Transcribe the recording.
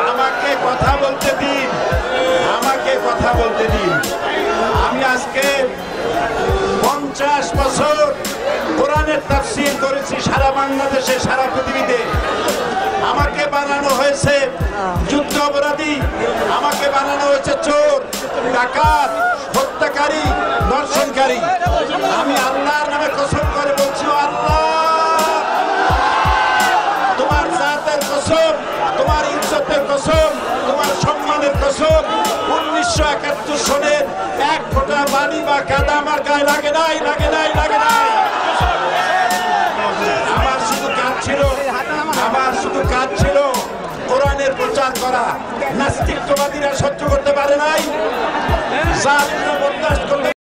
আমাকে কথা বলতে দিন, আমাকে কথা বলতে দিন। আমি আজকে 50 বছর কোরআনের তাফসীর করেছি সারা বাংলাদেশে, সারা পৃথিবীতে। আমাকে বানানো হয়েছে যুদ্ধ অপরাধী, আমাকে বানানো হয়েছে চোর, ডাকাত, হত্যাকারী, ধর্ষণকারী। আমি আল্লাহর নামে কসম করে বলছি, আল্লাহ তোমার জাতের কসম, তোমার ইজ্জতের কসম, তোমার সম্মানের কসম, 1971 সনের এক ফোঁটা পানি বা কাদা আমার গায়ে লাগে নাই, লাগে নাই, লাগে নাই। আমার শুধু কাজ ছিল কোরআনের প্রচার করা। নাস্তিকবাদীরা সহ্য করতে পারে নাই, জালিমরা বরদাস্ত করতে